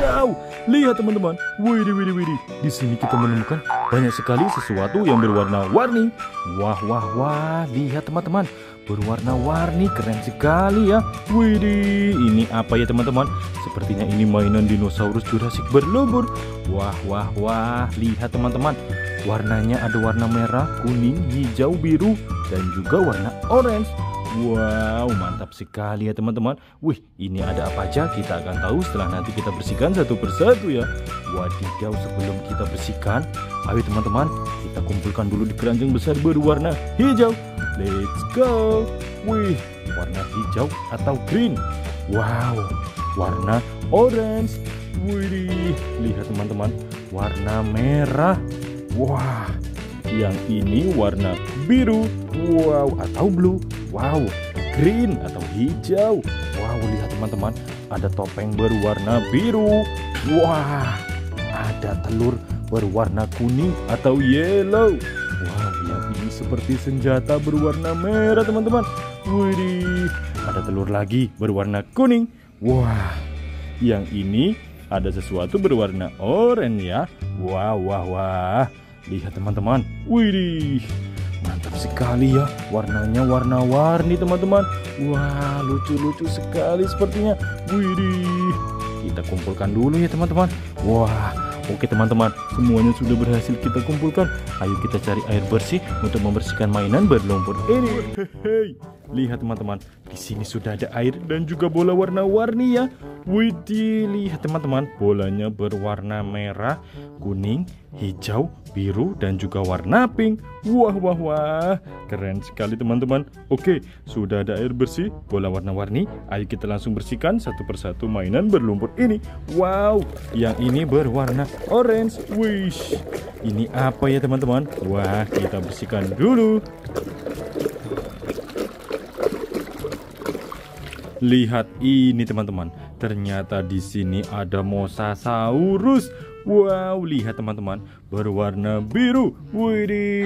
hijau. Lihat teman-teman. Widih, widih, widih. Di sini kita menemukan banyak sekali sesuatu yang berwarna-warni. Wah, wah, wah. Lihat teman-teman. Berwarna-warni, keren sekali ya. Widih, ini apa ya teman-teman? Sepertinya ini mainan dinosaurus Jurassic berlumpur. Wah, wah, wah. Lihat teman-teman. Warnanya ada warna merah, kuning, hijau, biru, dan juga warna orange. Wow, mantap sekali ya teman-teman. Wih, ini ada apa aja? Kita akan tahu setelah nanti kita bersihkan satu persatu ya. Wadidaw, sebelum kita bersihkan, ayo teman-teman, kita kumpulkan dulu di keranjang besar berwarna hijau. Let's go. Wih, warna hijau atau green. Wow, warna orange. Wih, lihat teman-teman, warna merah. Wah, yang ini warna biru. Wow, atau blue. Wow, green atau hijau. Wow, lihat teman-teman, ada topeng berwarna biru. Wah, ada telur berwarna kuning atau yellow. Wow, yang ini seperti senjata berwarna merah teman-teman. Wih, ada telur lagi berwarna kuning. Wah, yang ini ada sesuatu berwarna oranye ya. Wah, wah, wah. Lihat teman-teman. Wih, mantap sekali ya. Warnanya warna-warni teman-teman. Wah, lucu-lucu sekali sepertinya. Wih, kita kumpulkan dulu ya teman-teman. Wah, oke teman-teman, semuanya sudah berhasil kita kumpulkan. Ayo kita cari air bersih untuk membersihkan mainan berlumpur ini. Hehehe, lihat teman-teman, di sini sudah ada air dan juga bola warna-warni ya. Widih, lihat teman-teman, bolanya berwarna merah, kuning, hijau, biru, dan juga warna pink. Wah, wah, wah, keren sekali teman-teman. Oke, sudah ada air bersih, bola warna-warni. Ayo kita langsung bersihkan satu persatu mainan berlumpur ini. Wow, yang ini berwarna orange. Wish, ini apa ya teman-teman? Wah, kita bersihkan dulu. Lihat ini teman-teman. Ternyata di sini ada mosasaurus. Wow, lihat teman-teman, berwarna biru. Widih.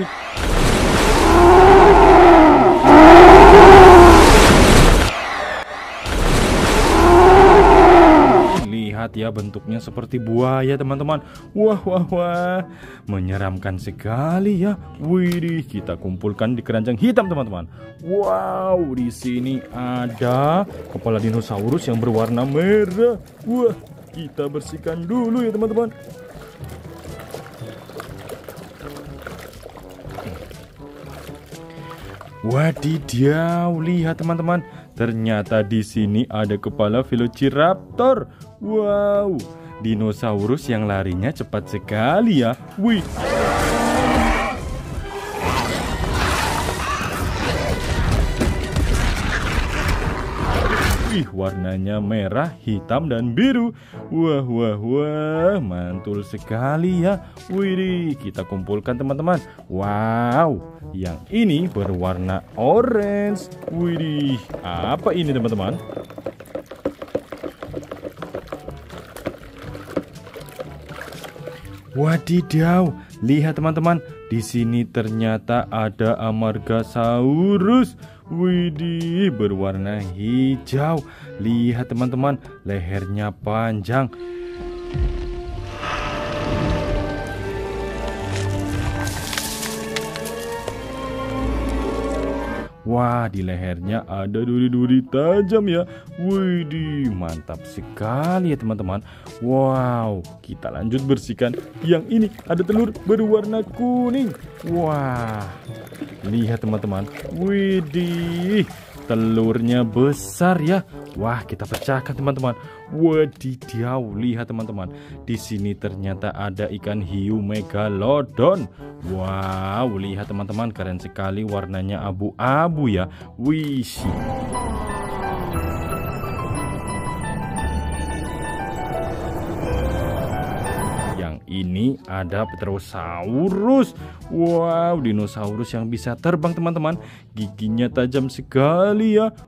Lihat ya, bentuknya seperti buaya teman-teman. Wah, wah, wah, menyeramkan sekali ya. Widih, kita kumpulkan di keranjang hitam teman-teman. Wow, di sini ada kepala dinosaurus yang berwarna merah. Wah, kita bersihkan dulu ya teman-teman. Wadidaw, lihat teman-teman. Ternyata di sini ada kepala Velociraptor. Wow, dinosaurus yang larinya cepat sekali ya. Wih. Warnanya merah, hitam, dan biru. Wah, wah, wah, mantul sekali ya. Wih, kita kumpulkan teman-teman. Wow, yang ini berwarna orange. Wih, apa ini teman-teman? Wadidaw, lihat teman-teman. Di sini ternyata ada Amargasaurus. Widih, berwarna hijau. Lihat teman-teman, lehernya panjang. Wah, di lehernya ada duri-duri tajam ya. Widih, mantap sekali ya teman-teman. Wow, kita lanjut bersihkan. Yang ini ada telur berwarna kuning. Wah, lihat teman-teman. Widih, telurnya besar ya. Wah, kita pecahkan teman-teman. Wadidaw, lihat teman-teman. Di sini ternyata ada ikan hiu megalodon. Wow, lihat teman-teman, keren sekali, warnanya abu-abu ya. Wih. Yang ini ada Petrosaurus. Wow, dinosaurus yang bisa terbang teman-teman. Giginya tajam sekali ya.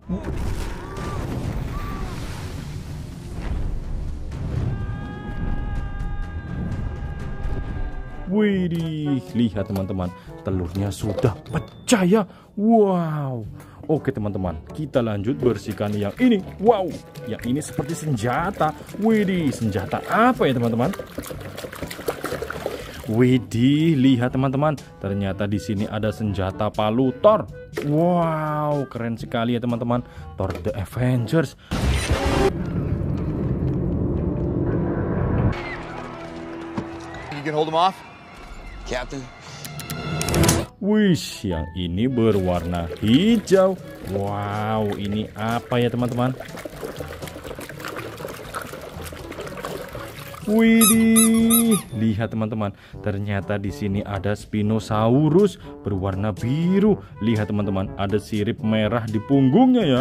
Widih, lihat teman-teman, telurnya sudah pecah ya. Wow, Oke teman-teman, kita lanjut bersihkan yang ini. Wow, yang ini seperti senjata. Widih, senjata apa ya teman-teman? Widih, lihat teman-teman, ternyata di sini ada senjata palu Thor. Wow, keren sekali ya teman-teman. Thor The Avengers. You can hold them off, Captain. Wih, yang ini berwarna hijau. Wow, ini apa ya teman-teman? Widih, lihat teman-teman, ternyata di sini ada Spinosaurus berwarna biru. Lihat teman-teman, ada sirip merah di punggungnya ya.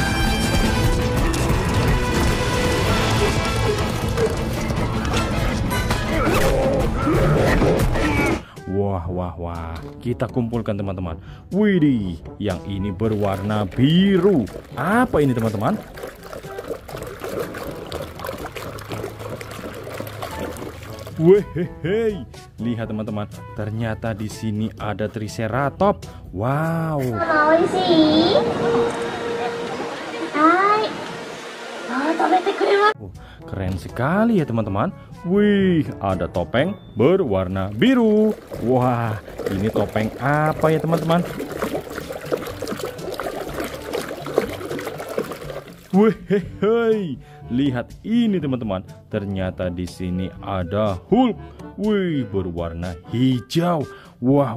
Wah, kita kumpulkan teman-teman. Widih, yang ini berwarna biru. Apa ini teman-teman? Wehehe, lihat teman-teman, ternyata di sini ada Triceratops. Wow. Keren sekali ya teman-teman. Wih, ada topeng berwarna biru. Wah, ini topeng apa ya teman-teman? Wehehe, lihat ini teman-teman. Ternyata di sini ada Hulk. Wih, berwarna hijau. Wah.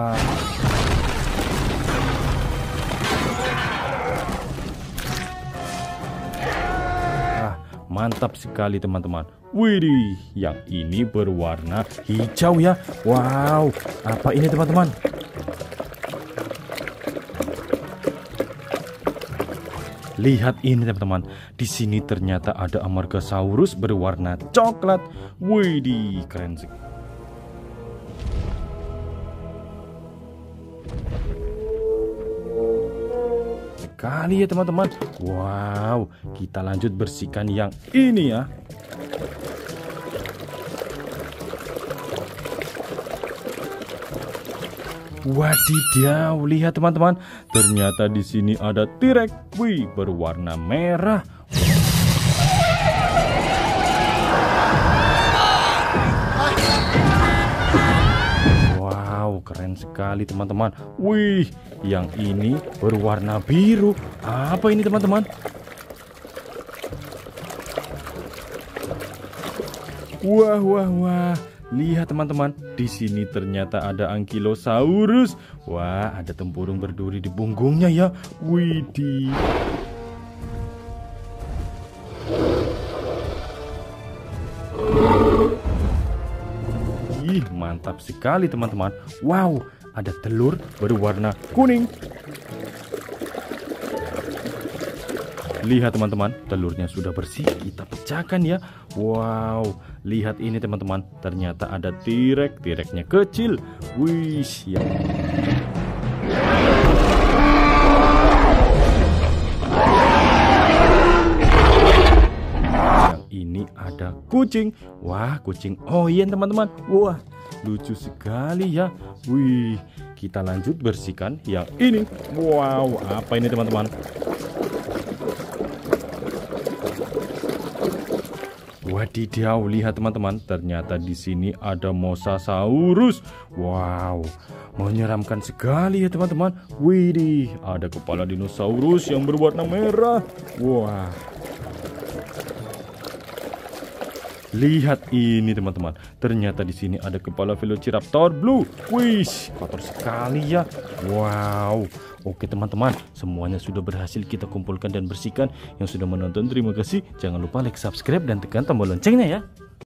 Mantap sekali teman-teman. Widih, yang ini berwarna hijau ya. Wow, apa ini teman-teman? Lihat ini teman-teman. Di sini ternyata ada Amargasaurus berwarna coklat. Widih, keren sekali. Sekali ya teman-teman. Wow, kita lanjut bersihkan yang ini ya. Wadidaw, lihat teman-teman, ternyata di sini ada T-Rex. Wih, berwarna merah. Wow, keren sekali teman-teman. Wih, yang ini berwarna biru. Apa ini teman-teman? Wah. Lihat teman-teman, di sini ternyata ada Ankylosaurus. Wah, ada tempurung berduri di punggungnya ya. Widih. Ih, mantap sekali teman-teman. Wow, ada telur berwarna kuning. Lihat teman-teman, telurnya sudah bersih, kita pecahkan ya. Wow, lihat ini teman-teman, ternyata ada T-Rex, T-Rex-nya kecil. Wih, ya. Yang ini ada kucing. Wah, kucing Oyen teman-teman. Wah, lucu sekali ya. Wih, kita lanjut bersihkan yang ini. Wow, apa ini teman-teman? Wadidaw, lihat teman-teman, ternyata di sini ada Mosasaurus. Wow, menyeramkan sekali ya teman-teman. Widih, ada kepala dinosaurus yang berwarna merah. Wah. Lihat ini teman-teman, ternyata di sini ada kepala Velociraptor blue. Wih, kotor sekali ya. Wow. Oke teman-teman, semuanya sudah berhasil kita kumpulkan dan bersihkan. Yang sudah menonton terima kasih. Jangan lupa like, subscribe, dan tekan tombol loncengnya ya.